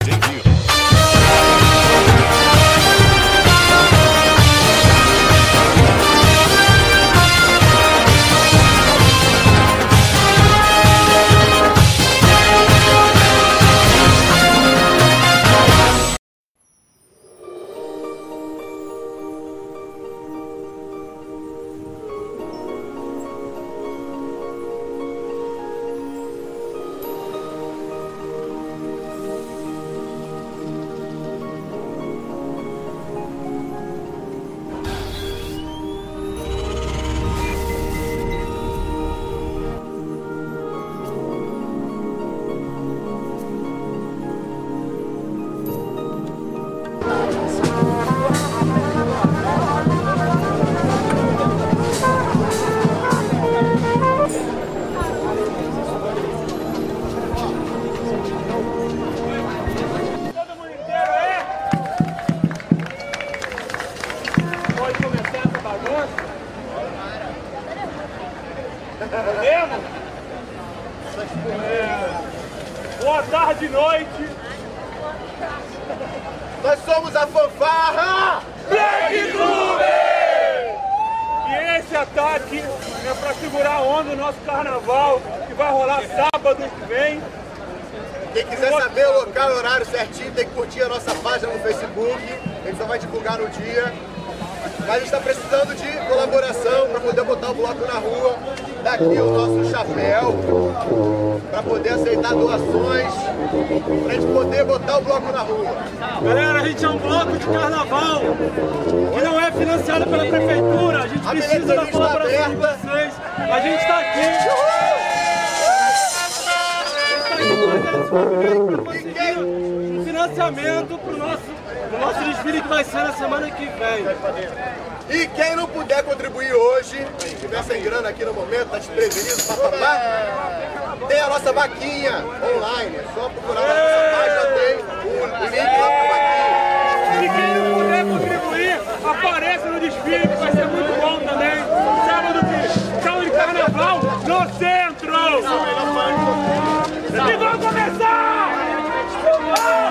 Boa tarde, noite. Nós somos a fanfarra Black Club! E esse ataque é para segurar a onda do nosso carnaval, que vai rolar sábado que vem. Quem quiser saber o local e horário certinho, tem que curtir a nossa página no Facebook. A gente só vai divulgar no dia. Mas a gente está precisando de colaboração para poder botar o bloco na rua. Daqui o nosso chapéu, para poder aceitar doações, para a gente poder botar o bloco na rua. Galera, a gente é um bloco de carnaval que não é financiado pela prefeitura. A gente precisa da colaboração de vocês. A gente está aqui. Um financiamento para o nosso desfile que vai ser na semana que vem. E quem não puder contribuir hoje, se tiver sem grana aqui no momento, tá desprevenido, papapá, tem a nossa vaquinha online. É só procurar na nossa página, tem o link lá pra vaquinha. E quem não puder contribuir, apareça no desfile, que vai ser muito bom também. Sábado de carnaval no centro! E vamos começar!